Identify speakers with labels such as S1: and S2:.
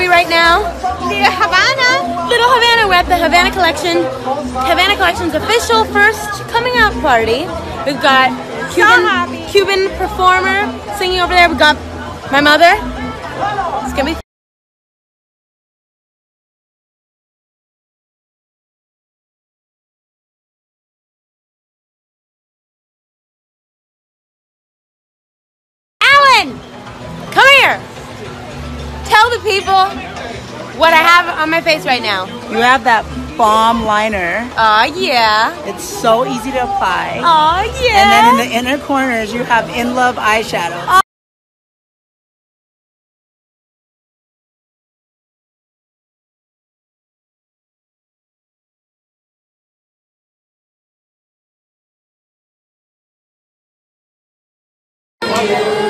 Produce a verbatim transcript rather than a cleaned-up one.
S1: we right now?
S2: The Havana.
S1: Little Havana. We're at the Havana Collection. Havana Collection's official first coming out party. We've got Cuban, Cuban performer singing over there. We've got my mother. It's gonna be Alan! Come here! Tell the people what I have on my face right now.
S3: You have that bomb liner.
S1: Aw, uh, yeah.
S3: It's so easy to apply.
S1: Aw, uh, yeah.
S3: And then in the inner corners, you have In Love eyeshadow.
S1: Uh
S2: Thank you.